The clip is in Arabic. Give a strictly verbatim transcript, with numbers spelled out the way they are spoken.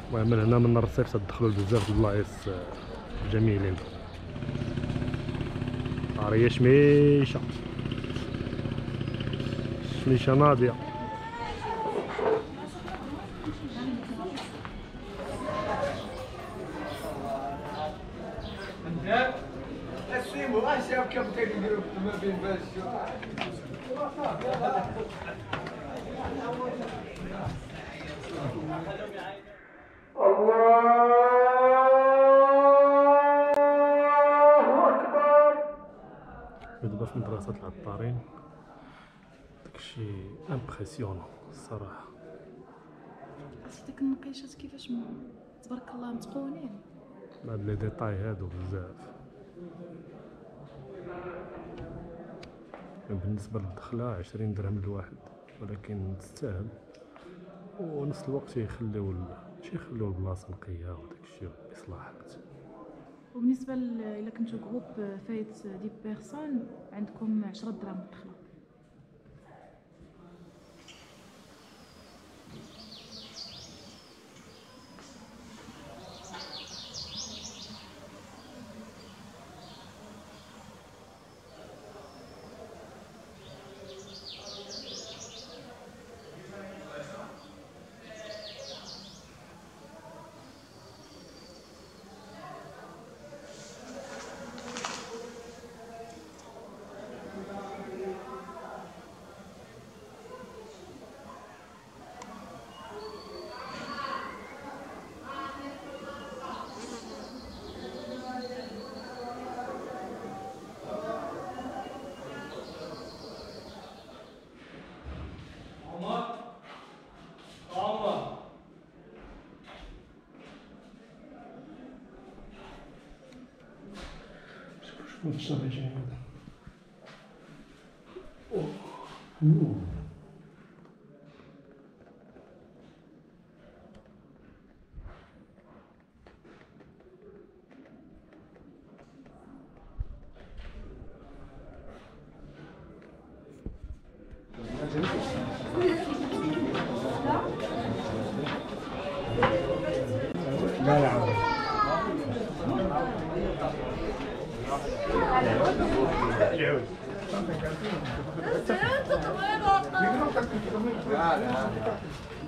المهم من هنا من الرصيف تدخلوا لبزاف د البلايص جميلين. عريه شميشه شميشه ناضيه. السيمو اشاف كيف تيديروا ما بين باش دابا في مدرسة العطارين داكشي امبرسيونون الصراحة. عرفتي ديك النقيشات كيفاش تبارك الله متقونين. هاد لي ديطاي هادو بزاف. بالنسبة للدخلة عشرين درهم لواحد، ولكن تستاهل، ونفس الوقت يخليو تيخليو البلاصة نقية وداكشي بإصلاحات. وبالنسبه الا كنتو جروب فايت دي بيرسون عندكم عشرة دراهم الدخله. شوف الشاي جاي هذا. اوه لا لا عم لا لا